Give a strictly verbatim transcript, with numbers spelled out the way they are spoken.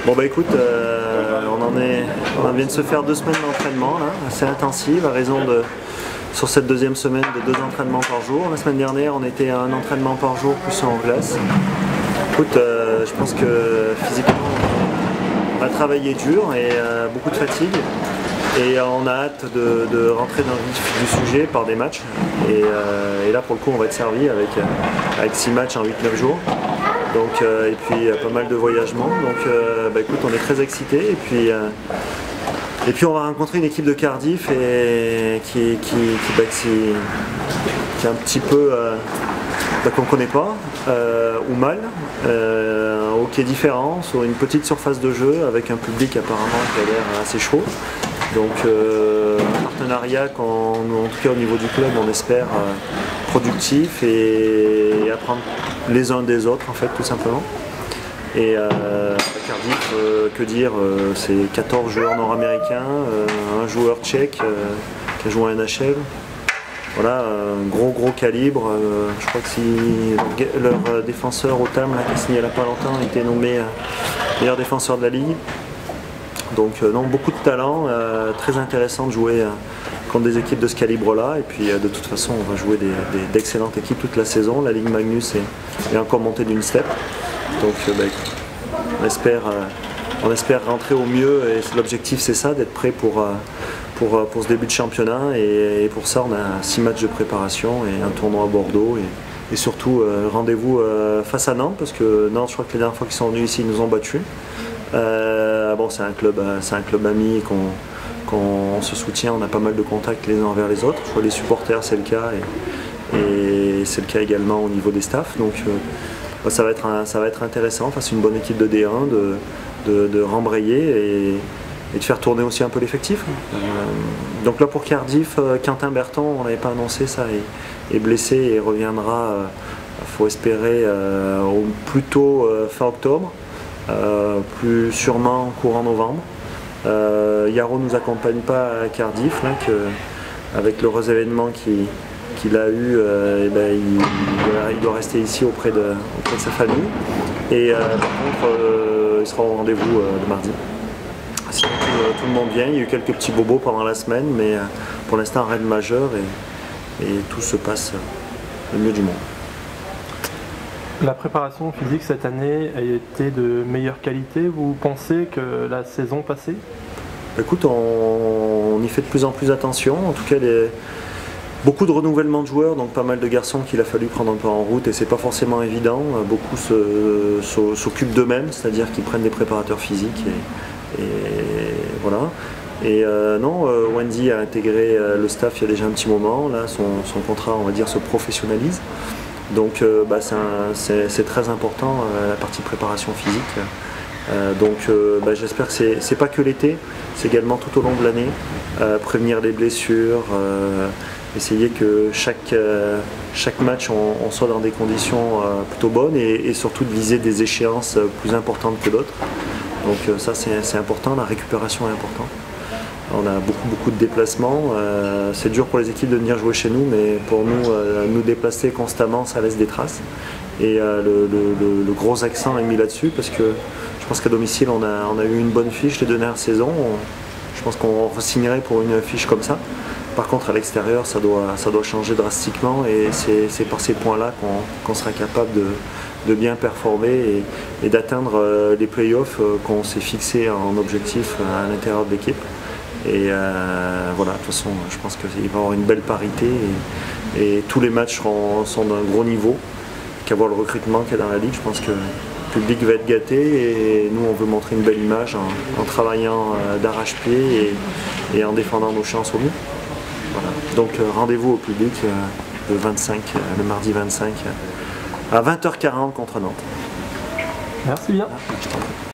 Bon bah écoute, euh, on en est, on vient de se faire deux semaines d'entraînement là, assez intensives à raison de, sur cette deuxième semaine de deux entraînements par jour. La semaine dernière on était à un entraînement par jour plus en glace. Écoute, euh, je pense que physiquement on a travaillé dur et euh, beaucoup de fatigue. Et on a hâte de, de rentrer dans le vif du sujet par des matchs. Et, euh, et là pour le coup on va être servi avec, avec six matchs en huit neuf jours. Donc, euh, et puis pas mal de voyagements. Donc euh, bah, écoute, on est très excités. Et puis, euh, et puis on va rencontrer une équipe de Cardiff et, qui, qui, qui, bah, qui, qui est un petit peu euh, bah, qu'on ne connaît pas euh, ou mal. Euh, un hockey différent sur une petite surface de jeu avec un public apparemment qui a l'air assez chaud. Donc euh, un partenariat qu'en en tout cas au niveau du club on espère euh, productif et, et apprendre les uns des autres en fait tout simplement. Et euh, Cardiff, euh, que dire, euh, c'est quatorze joueurs nord-américains, euh, un joueur tchèque euh, qui a joué en N H L. Voilà, un gros gros calibre. Euh, je crois que si leur, leur défenseur Otam là, qui a signé il n'y a pas longtemps, a été nommé euh, meilleur défenseur de la ligue. Donc euh, non, beaucoup de talent, euh, très intéressant de jouer euh, contre des équipes de ce calibre-là. Et puis euh, de toute façon, on va jouer des, des, d'excellentes équipes toute la saison. La Ligue Magnus est, est encore montée d'une step. Donc euh, bah, on, espère, euh, on espère rentrer au mieux et l'objectif c'est ça, d'être prêt pour, euh, pour, pour ce début de championnat. Et, et pour ça, on a six matchs de préparation et un tournoi à Bordeaux. Et, et surtout, euh, rendez-vous euh, face à Nantes, parce que Nantes, je crois que les dernières fois qu'ils sont venus ici, ils nous ont battus. Euh, bon, c'est un club, c'est un club ami qu'on qu'on se soutient, on a pas mal de contacts les uns envers les autres. Je vois les supporters, c'est le cas, et, et c'est le cas également au niveau des staffs. Donc euh, ça, va être un, ça va être intéressant face à une bonne équipe de D un de, de, de rembrayer et, et de faire tourner aussi un peu l'effectif. Euh, donc là pour Cardiff, Quentin Berton, on n'avait pas annoncé ça, est, est blessé et reviendra, il euh, faut espérer, euh, au plus tôt euh, fin octobre. Euh, plus sûrement courant novembre. Euh, Yaro ne nous accompagne pas à Cardiff, là, que, avec l'heureux événement qu'il qu'il a eu, euh, et ben, il, il, il doit rester ici auprès de, auprès de sa famille. Et euh, par contre, euh, il sera au rendez-vous euh, le mardi. Sinon, tout, tout le monde vient, il y a eu quelques petits bobos pendant la semaine, mais euh, pour l'instant, rien de majeur et, et tout se passe le mieux du monde. La préparation physique cette année a été de meilleure qualité, vous pensez, que la saison passée? Écoute, on, on y fait de plus en plus attention. En tout cas, les, beaucoup de renouvellement de joueurs, donc pas mal de garçons qu'il a fallu prendre un peu en route et c'est pas forcément évident. Beaucoup s'occupent d'eux-mêmes, c'est-à-dire qu'ils prennent des préparateurs physiques et, et voilà. Et euh, non, euh, Wendy a intégré euh, le staff il y a déjà un petit moment. Là, son, son contrat, on va dire, se professionnalise. Donc euh, bah, c'est très important euh, la partie préparation physique. Euh, donc euh, bah, j'espère que c'est pas que l'été, c'est également tout au long de l'année. Euh, prévenir les blessures, euh, essayer que chaque, euh, chaque match on, on soit dans des conditions euh, plutôt bonnes et, et surtout de viser des échéances plus importantes que d'autres. Donc euh, ça c'est important, la récupération est importante. On a beaucoup beaucoup de déplacements, euh, c'est dur pour les équipes de venir jouer chez nous, mais pour nous, euh, nous déplacer constamment, ça laisse des traces. Et euh, le, le, le gros accent est mis là-dessus, parce que je pense qu'à domicile, on a, on a eu une bonne fiche les deux dernières saisons. On, je pense qu'on re-signerait pour une fiche comme ça. Par contre, à l'extérieur, ça doit, ça doit changer drastiquement, et c'est par ces points-là qu'on qu'on sera capable de, de bien performer et, et d'atteindre euh, les playoffs euh, qu'on s'est fixés en objectif à l'intérieur de l'équipe. Et euh, voilà, de toute façon, je pense qu'il va y avoir une belle parité et, et tous les matchs seront, sont d'un gros niveau. Qu'à voir le recrutement qu'il y a dans la ligue, je pense que le public va être gâté et nous, on veut montrer une belle image en, en travaillant d'arrache-pied et, et en défendant nos chances au mieux. Voilà. Donc rendez-vous au public euh, le vingt-cinq, euh, le mardi vingt-cinq à vingt heures quarante contre Nantes. Merci bien.